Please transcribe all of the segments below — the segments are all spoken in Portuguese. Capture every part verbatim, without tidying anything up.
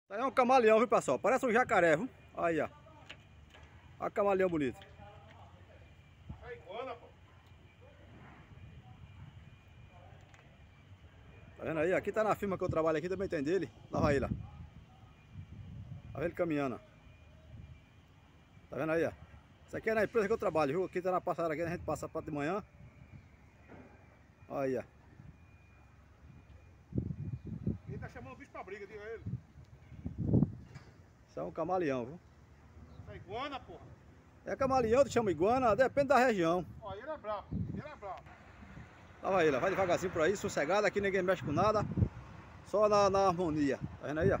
É um camaleão, viu, pessoal? Parece um jacaré, viu? Aí, ó. Olha o camaleão bonito. É iguana, pô. Tá vendo aí? Aqui tá na firma que eu trabalho aqui, também tem dele. Lá vai ele, ó. Tá vendo ele caminhando, ó. Tá vendo aí, ó? Isso aqui é na empresa que eu trabalho, viu? Aqui tá na passada aqui, a gente passa pra de manhã. Aí, ó. Ele tá chamando o bicho pra briga, diga ele. Isso é um camaleão, viu? É iguana, porra. É camaleão, te chama iguana, depende da região. Ó, ele é brabo, ele é brabo. Lá vai ele, ó. Vai devagarzinho por aí, sossegado. Aqui ninguém mexe com nada. Só na, na harmonia. Tá vendo aí, ó?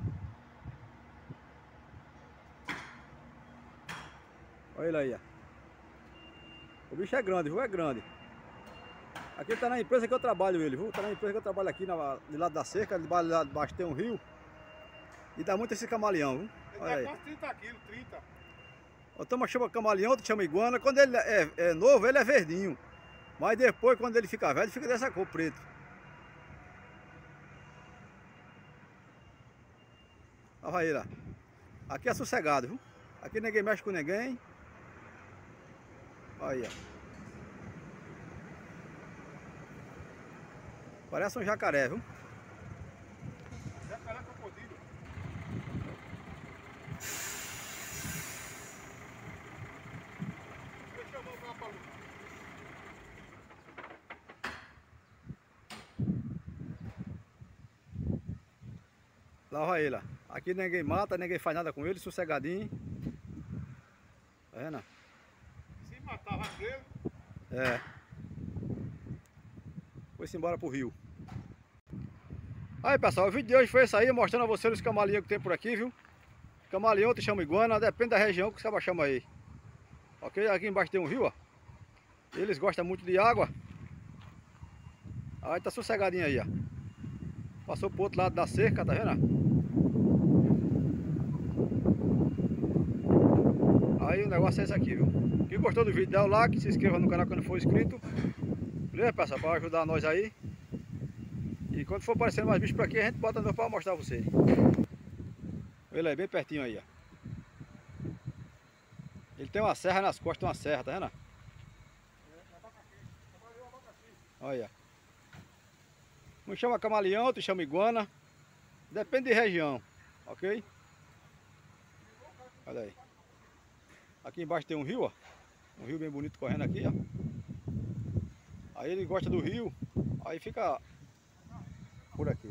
Olha ele aí, ó. O bicho é grande, viu? É grande. Aqui tá na empresa que eu trabalho ele, viu? Tá na empresa que eu trabalho aqui na, de lado da cerca, de lado de baixo tem um rio. E dá muito esse camaleão, viu? Ele Olha dá aí. quase trinta quilos, trinta. O toma chama camaleão, outro chama iguana. Quando ele é, é novo, ele é verdinho. Mas depois, quando ele fica velho, fica dessa cor, preto. Olha aí, lá. Aqui é sossegado, viu? Aqui ninguém mexe com ninguém. Olha aí, ó. Parece um jacaré, viu? Jacaré crocodilo. Deixa eu mostrar pra luz. Lá vai ele, ó. Aqui ninguém mata, ninguém faz nada com ele, sossegadinho. Tá vendo? Se matar, vai dele. É. Foi-se embora pro rio. Aí, pessoal, o vídeo de hoje foi esse aí, mostrando a vocês os camaleões que tem por aqui, viu? Camaleão te chama iguana, depende da região que os cabas chamam aí. Ok? Aqui embaixo tem um rio, ó. Eles gostam muito de água. Aí tá sossegadinho aí, ó. Passou pro outro lado da cerca, tá vendo? Aí o negócio é esse aqui, viu? Quem gostou do vídeo, dá o like, se inscreva no canal quando não for inscrito. Beleza, pessoal? Para ajudar nós aí. E quando for aparecendo mais bichos por aqui, a gente bota no para mostrar pra vocês. Ele é bem pertinho aí, ó. Ele tem uma serra nas costas, uma serra, tá vendo? É, abacaxi. Trabalhou abacaxi. Olha. Um chama camaleão, outro chama iguana. Depende de região, ok? Olha aí. Aqui embaixo tem um rio, ó. Um rio bem bonito correndo aqui, ó. Aí ele gosta do rio, aí fica por aqui.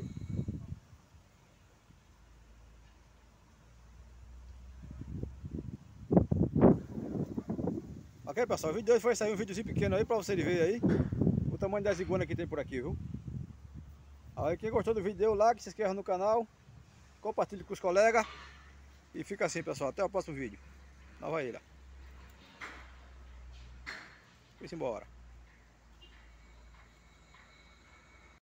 Ok, pessoal, o vídeo de hoje foi sair um videozinho pequeno aí pra vocês verem aí o tamanho das iguanas que tem por aqui, viu? Aí quem gostou do vídeo, dê o like, se inscreva no canal, compartilhe com os colegas. E fica assim, pessoal, até o próximo vídeo. Lá vai ele, ó. Foi-se embora.